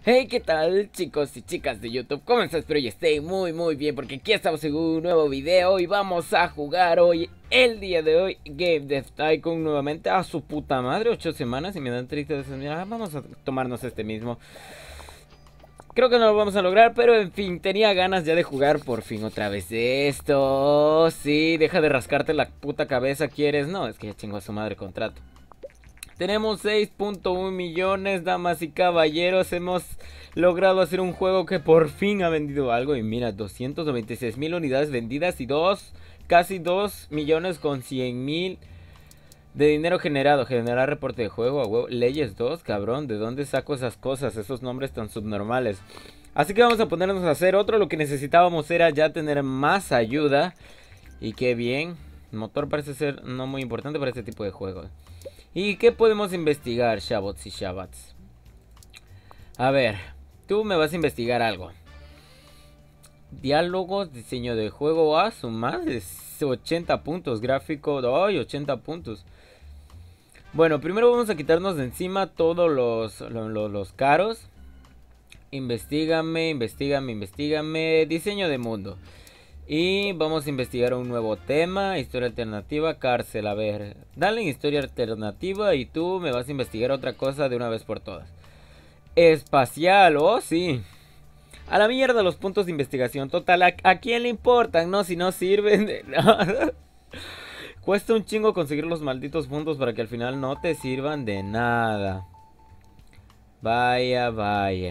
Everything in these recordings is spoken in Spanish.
Hey, ¿qué tal, chicos y chicas de YouTube? ¿Cómo estás? Espero que estén muy bien, porque aquí estamos en un nuevo video y vamos a jugar hoy, el día de hoy, Game Dev Tycoon nuevamente. A su puta madre, 8 semanas y me dan tristes. Vamos a tomarnos este mismo. Creo que no lo vamos a lograr, pero en fin, tenía ganas ya de jugar por fin otra vez esto. Sí, deja de rascarte la puta cabeza, ¿quieres? No, es que ya chingo a su madre contrato. Tenemos 6.1 millones, damas y caballeros. Hemos logrado hacer un juego que por fin ha vendido algo. Y mira, 296.000 unidades vendidas y casi 2 millones con 100.000 de dinero generado. Generar reporte de juego, a huevo. Leyes 2, cabrón. ¿De dónde saco esas cosas? Esos nombres tan subnormales. Así que vamos a ponernos a hacer otro. Lo que necesitábamos era ya tener más ayuda. Y qué bien. El motor parece ser no muy importante para este tipo de juegos. ¿Y qué podemos investigar, Shabots y Shabats? A ver, tú me vas a investigar algo. Diálogos, diseño de juego, a su madre, 80 puntos, gráfico, ¡ay, 80 puntos! Bueno, primero vamos a quitarnos de encima todos los caros. Investígame, diseño de mundo. Y vamos a investigar un nuevo tema, historia alternativa, cárcel. A ver, dale en historia alternativa y tú me vas a investigar otra cosa de una vez por todas. Espacial, oh sí. A la mierda los puntos de investigación. Total, ¿a quién le importan? No, si no sirven de nada. Cuesta un chingo conseguir los malditos puntos para que al final no te sirvan de nada. Vaya.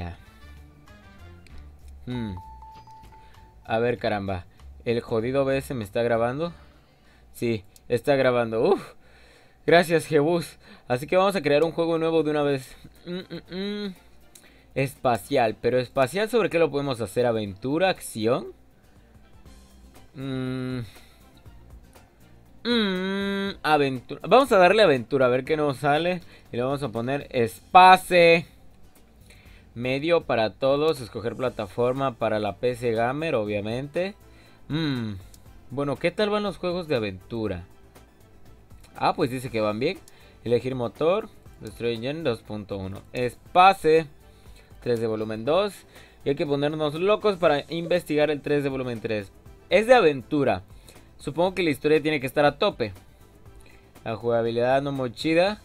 A ver, caramba. ¿El jodido OBS me está grabando? Sí, está grabando. Uf. Gracias, Jebus. Así que vamos a crear un juego nuevo de una vez. Espacial. Pero espacial, ¿sobre qué lo podemos hacer? ¿Aventura? ¿Acción? Aventura. Vamos a darle aventura, a ver qué nos sale. Y le vamos a poner espacio. Medio para todos. Escoger plataforma para la PC Gamer, obviamente. Bueno, ¿qué tal van los juegos de aventura? Ah, pues dice que van bien. Elegir motor. Destroy Engine 2.1. Espace 3 de volumen 2. Y hay que ponernos locos para investigar el 3 de volumen 3. Es de aventura. Supongo que la historia tiene que estar a tope. La jugabilidad no muy chida.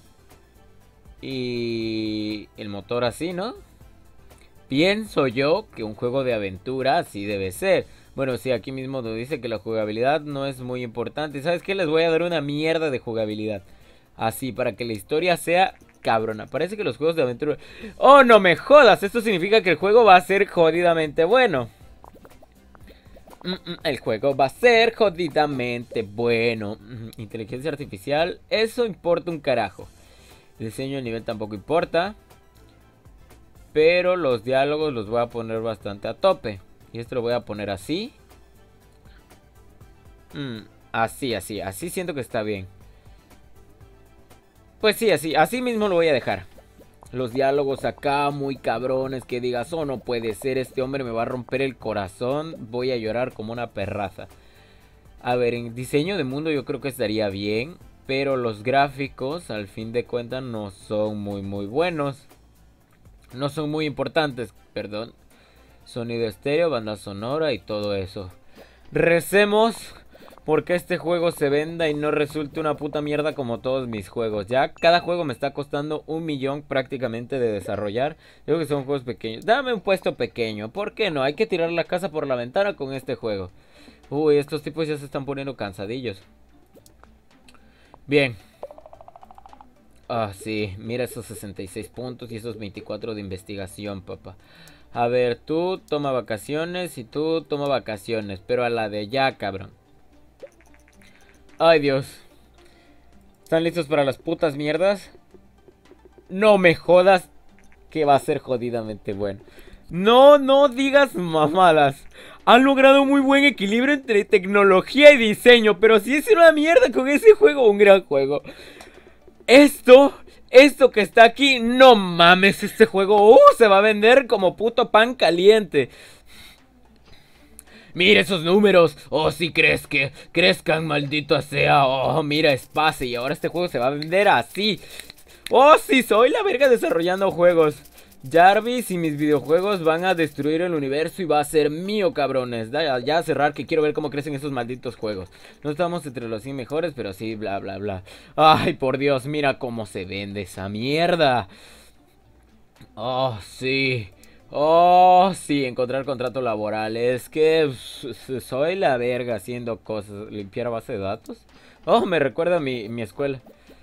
Y el motor así, ¿no? Pienso yo que un juego de aventura así debe ser. Bueno, sí, aquí mismo nos dice que la jugabilidad no es muy importante. ¿Sabes qué? Les voy a dar una mierda de jugabilidad. Así, para que la historia sea cabrona. Parece que los juegos de aventura... ¡Oh, no me jodas! Esto significa que el juego va a ser jodidamente bueno. El juego va a ser jodidamente bueno. Inteligencia artificial. Eso importa un carajo. El diseño de nivel tampoco importa. Pero los diálogos los voy a poner bastante a tope. Y esto lo voy a poner así. Así siento que está bien. Pues sí, así mismo lo voy a dejar. Los diálogos acá muy cabrones. Que digas, oh, no puede ser, este hombre me va a romper el corazón. Voy a llorar como una perraza. A ver, en diseño de mundo yo creo que estaría bien. Pero los gráficos, al fin de cuentas, no son muy buenos. No son muy importantes, perdón. Sonido estéreo, banda sonora y todo eso. Recemos porque este juego se venda y no resulte una puta mierda como todos mis juegos. Ya cada juego me está costando 1 millón prácticamente de desarrollar. Yo creo que son juegos pequeños. Dame un puesto pequeño, ¿por qué no? Hay que tirar la casa por la ventana con este juego. Uy, estos tipos ya se están poniendo cansadillos. Bien. Ah, sí, mira esos 66 puntos y esos 24 de investigación, papá. A ver, tú toma vacaciones y tú toma vacaciones, pero a la de ya, cabrón. Ay, Dios. ¿Están listos para las putas mierdas? No me jodas que va a ser jodidamente bueno. No digas mamadas. Han logrado muy buen equilibrio entre tecnología y diseño, pero si es una mierda con ese juego, un gran juego. Esto que está aquí, no mames, este juego se va a vender como puto pan caliente. Mira esos números, si crees que crezcan, maldito sea. Mira, espacio, y ahora este juego se va a vender así. Sí, soy la verga desarrollando juegos. Jarvis y mis videojuegos van a destruir el universo y va a ser mío, cabrones. Ya a cerrar, que quiero ver cómo crecen esos malditos juegos. No estamos entre los 100 mejores, pero sí, bla, bla, bla. Ay, por Dios, mira cómo se vende esa mierda. Oh, sí. Oh, sí, encontrar contrato laboral. Es que soy la verga haciendo cosas. Limpiar base de datos. Oh, me recuerda a mi escuela.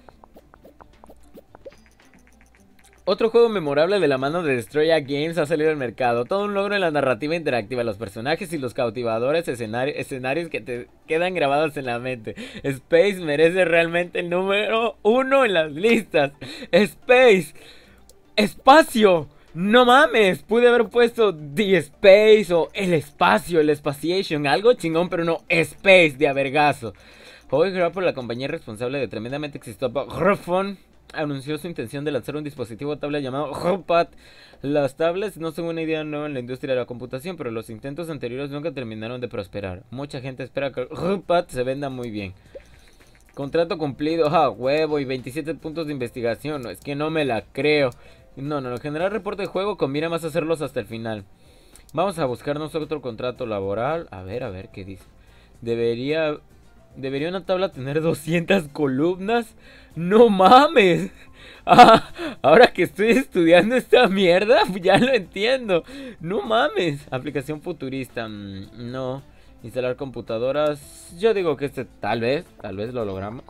Otro juego memorable de la mano de Destroya Games ha salido al mercado. Todo un logro en la narrativa interactiva, los personajes y los cautivadores escenarios que te quedan grabados en la mente. Space merece realmente el número 1 en las listas. Space. Espacio. No mames, pude haber puesto The Space o el espacio, el Spaciation, algo chingón, pero no, Space de avergazo. Hoy Grapple, la compañía responsable de tremendamente exitoso Grafon, anunció su intención de lanzar un dispositivo tablet llamado HomePad. Las tablets no son una idea nueva en la industria de la computación, pero los intentos anteriores nunca terminaron de prosperar. Mucha gente espera que el HomePad se venda muy bien. Contrato cumplido, huevo, y 27 puntos de investigación. No, es que no me la creo. No, en general reporte de juego conviene más hacerlos hasta el final. Vamos a buscarnos otro contrato laboral. A ver, ¿qué dice? Debería una tabla tener 200 columnas. ¡No mames! Ahora que estoy estudiando esta mierda, ya lo entiendo. ¡No mames! Aplicación futurista. No. Instalar computadoras. Yo digo que tal vez lo logramos.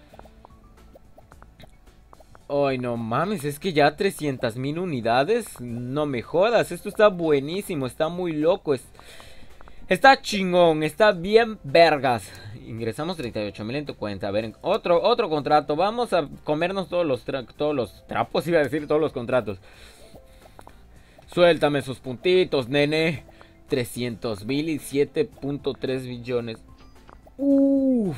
Ay, no mames, es que ya 300.000 unidades. No me jodas, esto está buenísimo, está muy loco. Está chingón, está bien vergas. Ingresamos 38.000 en tu cuenta. A ver, otro contrato. Vamos a comernos todos los trapos, iba a decir todos los contratos. Suéltame sus puntitos, nene. 300.000 y 7.3 billones. Uff.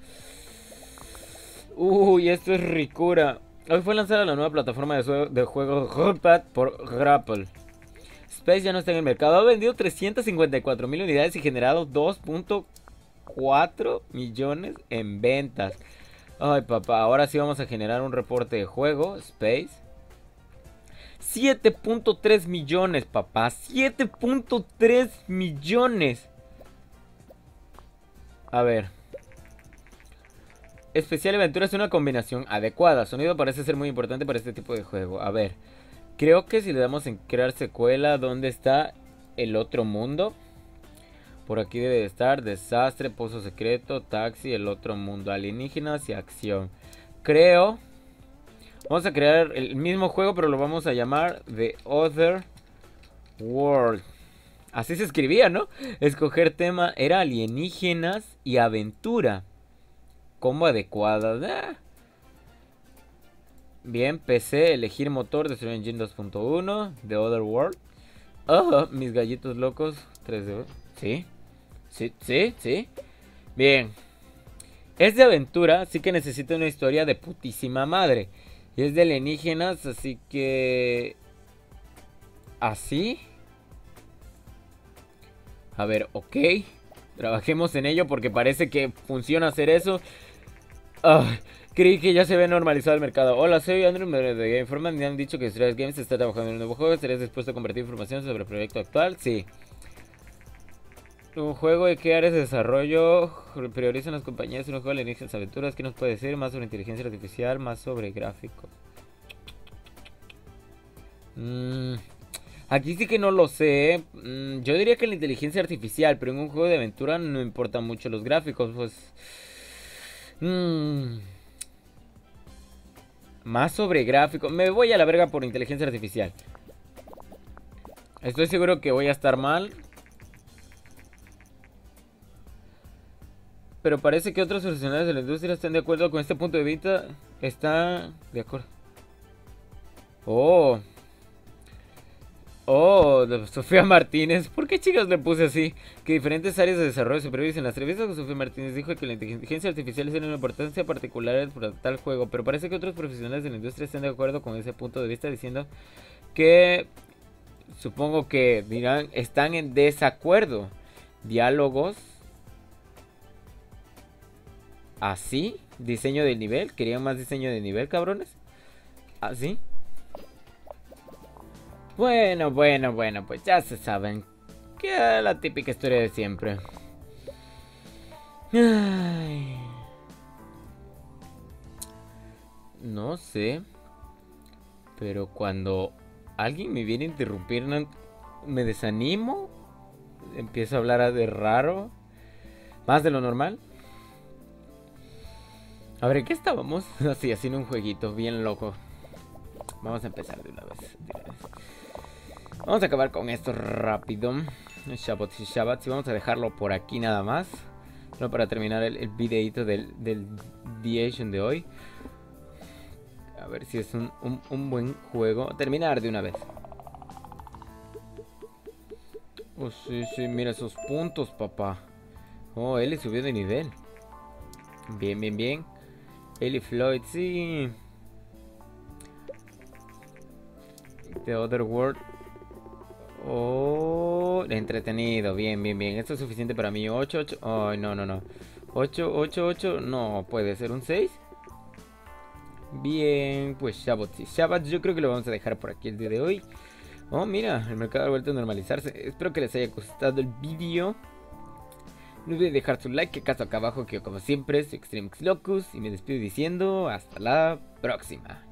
Uy, esto es ricura. Hoy fue lanzada la nueva plataforma de juego HomePad por Grapple. Space ya no está en el mercado. Ha vendido 354.000 unidades y generado 2.4 millones en ventas. Ay, papá, ahora sí vamos a generar un reporte de juego. Space. 7.3 millones, papá. 7.3 millones. A ver. Especial aventura es una combinación adecuada. Sonido parece ser muy importante para este tipo de juego. A ver. Creo que si le damos en crear secuela, ¿dónde está el otro mundo? Por aquí debe de estar. Desastre, pozo secreto, taxi, el otro mundo, alienígenas y acción. Creo. Vamos a crear el mismo juego, pero lo vamos a llamar The Other World. Así se escribía, ¿no? Escoger tema era alienígenas y aventura. Combo adecuada. Bien, PC, elegir motor, Destroy Engine 2.1, The Other World. Oh, mis gallitos locos, 3D. Sí, sí, sí, sí. Bien. Es de aventura, así que necesita una historia de putísima madre. Y es de alienígenas, así que... ¿Así? A ver, ok. Trabajemos en ello porque parece que funciona hacer eso. Creí que ya se había normalizado el mercado. Hola, soy Andrew de Game Informer. Me han dicho que Stress Games está trabajando en un nuevo juego. ¿Estarías dispuesto a compartir información sobre el proyecto actual? Sí. Un juego de qué áreas de desarrollo priorizan las compañías. Un juego de alienígenas aventuras. ¿Qué nos puede decir? Más sobre inteligencia artificial, más sobre gráficos. Aquí sí que no lo sé. Yo diría que la inteligencia artificial, pero en un juego de aventura no importan mucho los gráficos, pues... Más sobre gráficos. Me voy a la verga por inteligencia artificial. Estoy seguro que voy a estar mal. Pero parece que otros profesionales de la industria están de acuerdo con este punto de vista. Está de acuerdo. Oh, Sofía Martínez. ¿Por qué chicas le puse así? Que diferentes áreas de desarrollo se previsen. En las entrevistas con Sofía Martínez dijo que la inteligencia artificial tiene una importancia particular para tal juego. Pero parece que otros profesionales de la industria están de acuerdo con ese punto de vista, diciendo que... Supongo que dirán, están en desacuerdo. Diálogos. Así. Diseño de nivel. ¿Querían más diseño de nivel, cabrones? Así. Bueno, pues ya se saben. Que es la típica historia de siempre. Ay. No sé. Pero cuando alguien me viene a interrumpir, me desanimo. Empiezo a hablar de raro. Más de lo normal. A ver, ¿en qué estábamos? Así, haciendo un jueguito bien loco. Vamos a empezar de una vez. Vamos a acabar con esto rápido. Shabbats y Shabbats. Y vamos a dejarlo por aquí nada más. Solo para terminar el videito del Deation de hoy. A ver si es un buen juego. Terminar de una vez. Oh, sí, mira esos puntos, papá. Oh, Ellie subió de nivel. Bien. Ellie Floyd, sí. The Other World. Oh, entretenido, bien. Esto es suficiente para mí. 8. Oh, no. 8. No, puede ser un 6. Bien, pues Shabbat yo creo que lo vamos a dejar por aquí el día de hoy. Oh, mira, el mercado ha vuelto a normalizarse. Espero que les haya gustado el vídeo. No olviden dejar su like, que acaso acá abajo, que como siempre soy Extreme X Locus. Y me despido diciendo hasta la próxima.